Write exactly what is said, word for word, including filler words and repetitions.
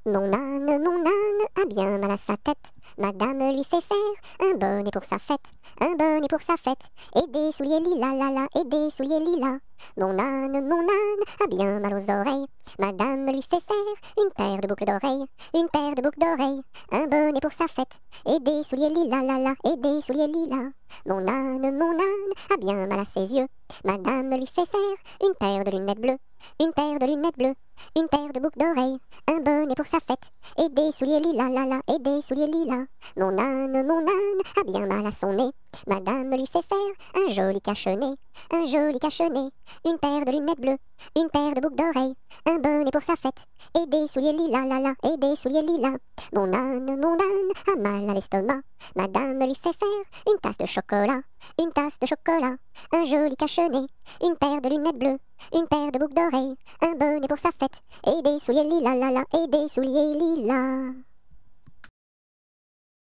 Mon âne, mon âne a bien mal à sa tête. Madame lui fait faire un bonnet pour sa fête, un bonnet pour sa fête, et des souliers lilas, la la, et des souliers lilas. Mon âne, mon âne a bien mal aux oreilles. Madame lui fait faire une paire de boucles d'oreilles, une paire de boucles d'oreilles, un bonnet pour sa fête, et des souliers lilas, la la, et des souliers lilas. Mon âne, mon âne a bien mal à ses yeux. Madame lui fait faire une paire de lunettes bleues, une paire de lunettes bleues, une paire de boucles d'oreilles, un bonnet pour sa fête, et des souliers lilas, la la, et des souliers lilas. Mon âne, mon âne a bien mal à son nez. Madame lui fait faire un joli cache-nez, un joli cache-nez, une paire de lunettes bleues, une paire de boucles d'oreilles, un bonnet pour sa fête, et des souliers lilas, la la, et des souliers lilas. Mon âne, mon âne a mal à l'estomac. Madame lui fait faire une tasse de chocolat, une tasse de chocolat, un joli cache-nez, une paire de lunettes bleues, une paire de boucles d'oreilles, un bonnet pour sa fête, et des souliers lilas, la la, et des souliers lilas.